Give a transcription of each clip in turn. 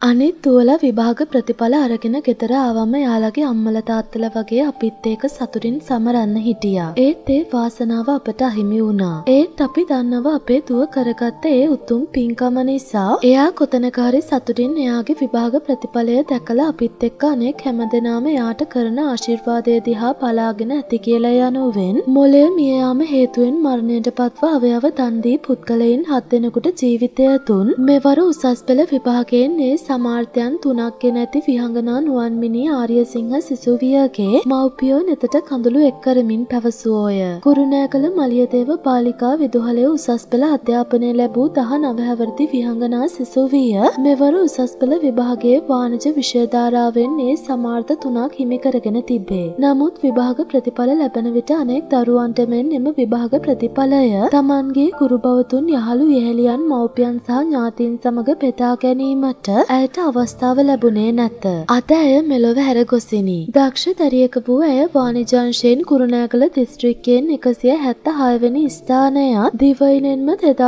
අනිත් දුවලා විභාග ප්‍රතිඵල අරගෙන ගෙදර ආවම යාළගේ අම්මලා තාත්තලා වගේ අපිත් එක්ක සතුටින් සමරන්න හිටියා. ඒත් ඒ වාසනාව අපට අහිමි වුණා. ඒත් අපි දන්නවා අපේ දුව කරගත්ත ඒ උතුම් පින්කම නිසා එයා කොතනක හරි සතුටින් එයාගේ විභාග ප්‍රතිඵලය දැකලා අපිත් එක්ක අනෙක් හැමදෙනාම එයාට කරන ආශිර්වාදය දිහා බලාගෙන ඇති කියලා යනුවෙන් මොළය මිය යාම හේතුවෙන් මරණයටපත්ව අවයව දන් දී පුද්ගලයන් 7 දෙනෙකුට ජීවිතය දුන් මෙවර උසස් පෙළ විභාගයෙන් ඒ සමාර්ථයන් 3ක් ගෙන ඇති විහංගනා නුවන්මිනී ආර්යසිංහ සිසුවියගේ මව්පියෝ නෙතට කඳුළු එක් කරමින් පැවසුවෝය. කුරුණෑගල මලියදේව බාලිකා විදුහලේ උසස් පෙළ අධ්‍යාපනය ලැබූ 19 හැවිරිදි විහංගනා සිසුවිය මෙවර උසස් පෙළ විභාගයේ වාණිජ විෂය ධාරාවෙන් ඒ සමාර්ථ 3ක් හිමි කරගෙන තිබේ. නමුත් විභාග ප්‍රතිඵල ලැබෙන විට අනෙක් දරුවන්ට මෙන් එම විභාග ප්‍රතිඵලය තමන්ගේ ගුරු බවතුන් යහළු යෙහෙලියන් මව්පියන් සහ ඥාතීන් සමග බෙදා ගැනීමට ඇයට අවස්ථාව ලැබුණේ නැත. අද ඇය මෙලොව හැර ගොසිනි. දක්ෂ දැරියක වූ ඇය වාණිජාංශයෙන් කුරුණෑගල දිස්ත්‍රික්කයෙන් 176 වෙනි ස්ථානයත් දිවයිනෙන්ම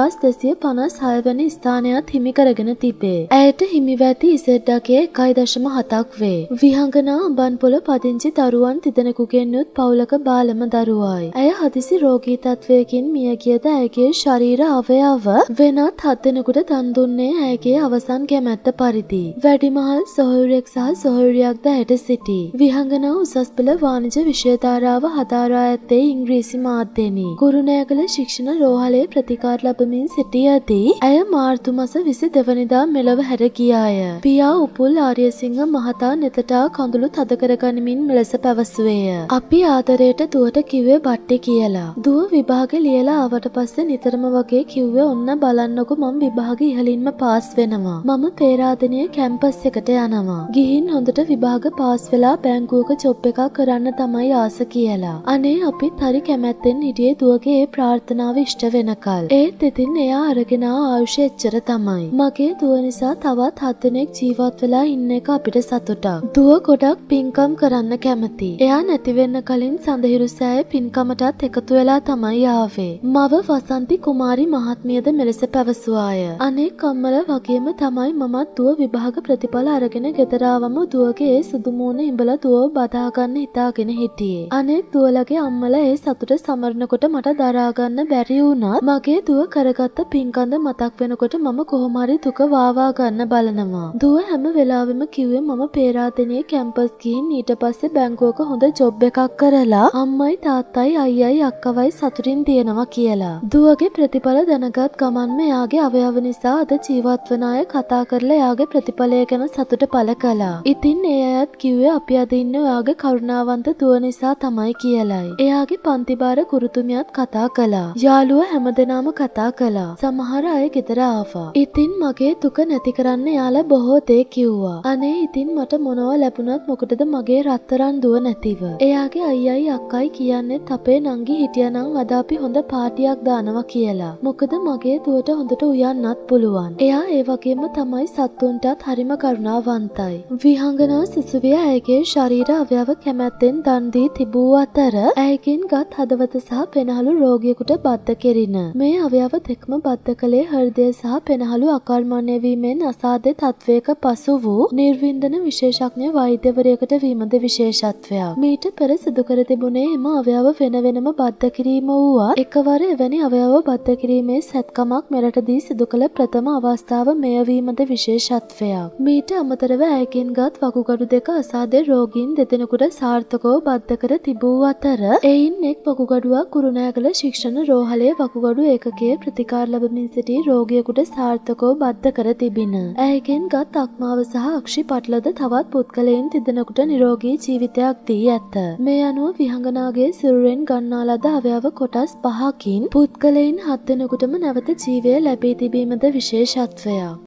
2256 වෙනි ස්ථානයත් හිමි කරගෙන තිබේ. ඇයට හිමිව ඇති ඉසෙඩ්ඩගේ 1.7ක් වේ. විහංගනා අඹන්පොළ පදිංචි දරුවන් තිදෙනෙකුගෙන් යුත් පවුලක බාලම දරුවායි. ඇය හදිසි රෝගී තත්වයකින් මිය ගියද ඇයගේ ශරීර අවයව වෙනත් 7 දෙනෙකුට දන් දුන්නේ ඇයගේ අවසන් කැමැත්ත පරිදි. වැඩිමහල් සොහොයුරියෙක් සහ සොහොයුරියක්ද ඇයට සිටී. විහංගනා උසස් පෙළ වාණිජ විෂය ධාරාව හදාරා ඇත්තේ ඉංග්‍රීසි මාධ්‍යයෙනි. කුරුණෑගල ශික්ෂණ රෝහලේ ප්‍රතිකාර ලැබමින් සිටියදී ඇය මාර්තු මාස 22 වෙනිදා මෙලොව හැර ගියාය. පියා උපුල් ආර්යසිංහ මහතා නෙතට කඳුළු තද කරගනිමින් මෙලෙස පැවසුවේය. අපි ආදරයට දුවට කිව්වේ බට්ටි කියලා. දුව විභාගෙ ලියලා ආවට පස්සේ නිතරම වගේ කිව්වේ ඔන්න බලන්නකො මම විභාගෙ ඉහළින්ම පාස් වෙනවා. මම පේරාදෙනිය කැම්පස් එකට යනවා. ගිහින් හොඳට විභාග පාස් වෙලා බැංකුවක ජොබ් එකක් කරන්න තමයි ආස කියලා. අනේ අපිත් හරි කැමැත්තෙන් හිටියේ දුවගේ ඒ ප්‍රාර්ථනාව ඉෂ්ට වෙනකල්. ඒත් ඉතින් එයා අරගෙන ආයුෂ එච්චර තමයි. මගේ දුව නිසා තවත් 7 දෙනෙක් ජීවත් වෙලා ඉන්න එක අපිට සතුටක්. දුව ගොඩක් පින්කම් කරන්න කැමති. එයා නැති වෙන්න කලින් සඳහිරු සෑය පින්කමටත් එකතු වෙලා තමයි ආවේ. මව වසන්ති කුමාරි මහත්මියද මෙලෙස පැවසුවාය. අනේ කම්මල වගේම තමයි මමත් දුව විභාග ප්‍රතිඵල අරගෙන ගෙදර ආවම දුවගේ ඒ සුදු මූණ ඉඹලා දුවව බදා ගන්න හිතාගෙන හිටියේ. අනෙක් දුවලගේ අම්මලා ඒ සතුට සමරනකොට මට දරා ගන්න බැරි වුණත් මගේ දුව කරගත්ත පින්කන්ද මතක් වෙනකොට මම කොහොම හරි දුක වාවා ගන්න බලනවා. දුව හැම වෙලාවෙම කිව්වේ මම පේරාදෙනියේ කැම්පස් ගිහින් ඊට පස්සේ බැංකුවක හොඳ ජොබ් එකක් කරලා අම්මයි තාත්තයි අයියයි අක්කවයි සතුටින් තියෙනවා කියලා. දුවගේ ප්‍රතිඵල දැනගත් ගමන්ම එයාගේ අවයව නිසා අද ජීවත් වන අය කතා කරලා එයාගේ ප්‍රතිඵලය ගැන සතුට පළ කළා. ඉතින් ඒ අයත් කිව්වේ අපි අද ඉන්නේ ඔයාගේ කරුණාවන්ත දුව නිසා තමයි කියලයි. එයාගේ පන්තිබාර ගුරුතුමියත් කතා කළා. යාළුවා හැමදෙනාම කතා කළා. සමහර අය ගෙදර ආවා. ඉතින් මගේ දුක නැති කරන්න යාලා බොහෝ දේ කිව්වා. අනේ ඉතින් මට මොනව ලැබුණත් මොකටද මගේ රත්තරන් දුව නැතිව. එයාගේ අයියයි අක්කයි කියන්නේත් අපේ නංගි හිටියනම් අද අපි හොඳ පාටියක් දානවා කියලා. මොකද මගේ දුවට හොඳට උයන්නත් පුළුවන්. එයා ඒ වගේම තමයි සත්තුන්ටත් හරිම කරුණාවන්තයි. විහංගනා සිසුවිය ඇයගේ ශරීර අවයව කැමැත්තෙන් දන් දී තිබූ අතර ඇයගෙන් ගත් හදවත සහ පෙනහළු රෝගියෙකුට බද්ධ කෙරින. මේ අවයව දෙකම බද්ධ කළේ හෘදය සහ පෙනහළු අකර්මණ්‍ය වීමෙන් අසාධ්‍ය තත්වයක පසු වූ නිර්වින්දන විශේෂඥ වෛද්‍යවරයෙකුට වීමද විශේෂත්වයක්. මීට පෙර සිදු කර තිබුණේ එම අවයව වෙන වෙනම බද්ධ කිරීම වුවත් එකවර එවැනි අවයව බද්ධ කිරීමේ සැත්කමක් මෙරටදී සිදු කළ ප්‍රථම අවස්ථාව මෙය වීමද විශේෂත්වයක්. මීට අමතරව ඇයගෙන් ගත් වකුගඩු දෙක අසාධ්‍ය රෝගීන් දෙදෙනෙකුට සාර්ථකව බද්ධ කර තිබූ අතර එයින් එක් වකුගඩුවක් කුරුණෑගල ශික්ෂණ රෝහලේ වකුගඩු ඒකකයේ ප්‍රතිකාර ලැබමින් සිටි රෝගියෙකුට සාර්ථකව බද්ධ කර තිබින. ඇයගෙන් ගත් අක්මාව සහ අක්ෂි පටලද තවත් පුද්ගලයන් තිදෙනෙකුට නිරෝගී ජීවිතයක් දී ඇත. මේ අනුව විහංගනාගේ සිරුරෙන් ගන්නා ලද අවයව කොටස් 5කින් පුද්ගලයන් 7 දෙනෙකුටම නැවත ජීවය ලැබී තිබීමද විශේෂත්වයක්.